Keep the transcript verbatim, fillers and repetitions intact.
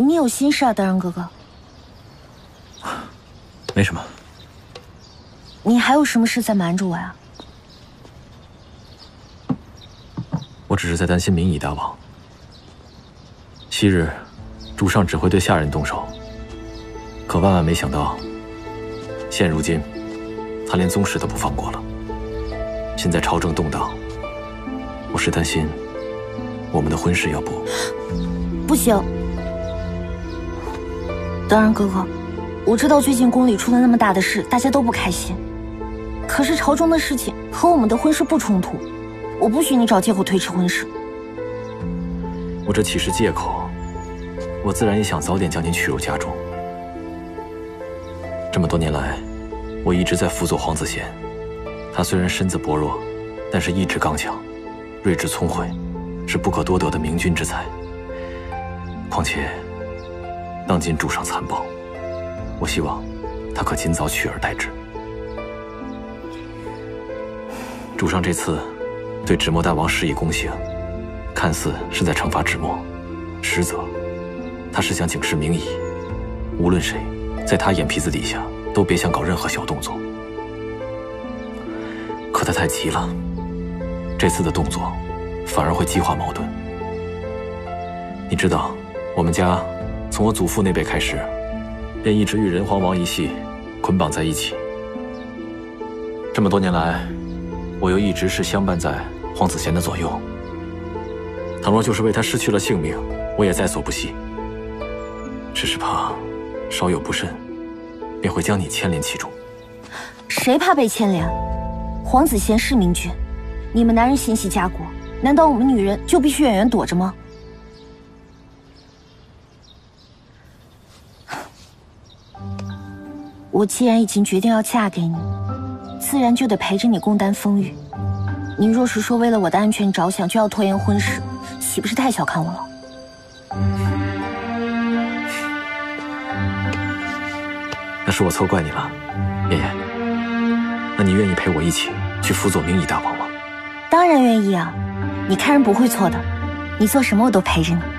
你有心事啊，大人哥哥？ 没什么。 你还有什么事在瞒着我呀？ 我只是在担心明夷大王。昔日，主上只会对下人动手，可万万没想到，现如今，他连宗室都不放过了。现在朝政动荡，我是担心我们的婚事要不…… 不行，大人哥哥，我知道最近宫里出了那么大的事，大家都不开心。可是朝中的事情和我们的婚事不冲突，我不许你找借口推迟婚事。 我这岂是借口？我自然也想早点将您娶入家中。这么多年来，我一直在辅佐皇子贤。他虽然身子薄弱，但是意志刚强，睿智聪慧，是不可多得的明君之才。况且，当今主上残暴，我希望他可尽早取而代之。主上这次对芷墨大王施以宫刑，看似是在惩罚芷墨，实则他是想警示明夷，无论谁在他眼皮子底下都别想搞任何小动作。可他太急了，这次的动作反而会激化矛盾。你知道，我们家从我祖父那辈开始，便一直与仁皇王一系捆绑在一起。这么多年来，我又一直是相伴在皇子贤的左右。倘若就是为他失去了性命，我也在所不惜。只是怕稍有不慎，便会将你牵连其中。 谁怕被牵连？皇子贤是明君，你们男人心系家国，难道我们女人就必须远远躲着吗？我既然已经决定要嫁给你，自然就得陪着你共担风雨。你若是说为了我的安全着想就要拖延婚事，岂不是太小看我了？ 那是我错怪你了，妍妍。那你愿意陪我一起去辅佐明夷大王吗？ 当然愿意啊，你看人不会错的，你做什么我都陪着你。